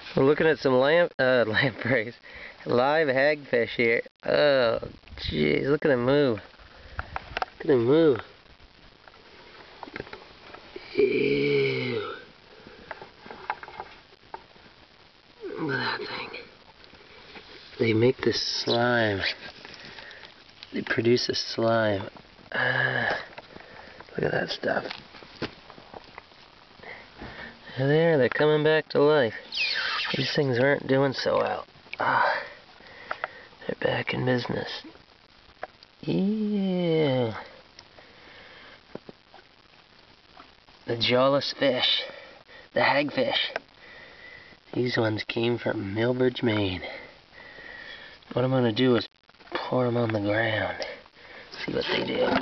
We're looking at some lampreys, live hagfish here. Oh, jeez, look at him move. Look at him move. Ew. Look at that thing. They make this slime. They produce a slime. Look at that stuff. There, they're coming back to life. These things aren't doing so well. They're back in business. Yeah. The jawless fish. The hagfish. These ones came from Millbridge, Maine. What I'm going to do is pour them on the ground. See what they do.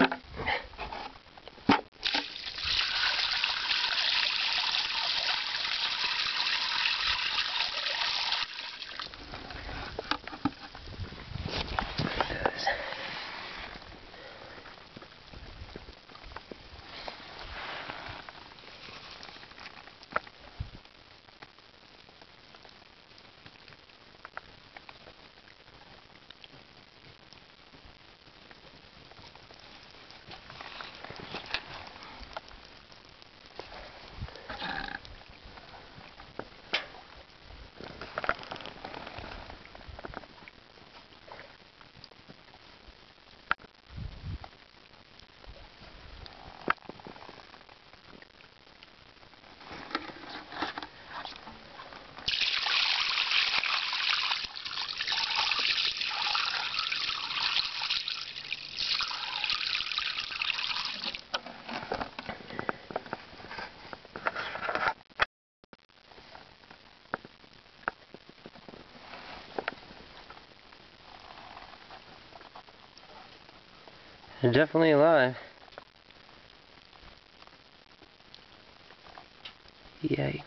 They're definitely alive. Yikes.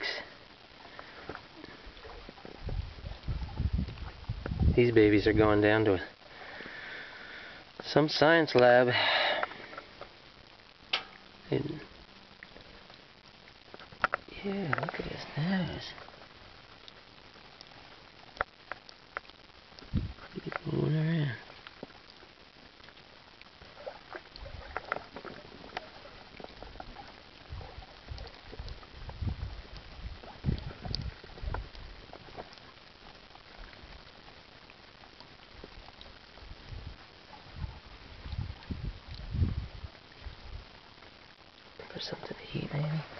These babies are going down to some science lab. And yeah, look at his nose. He's moving around. For something to eat, maybe.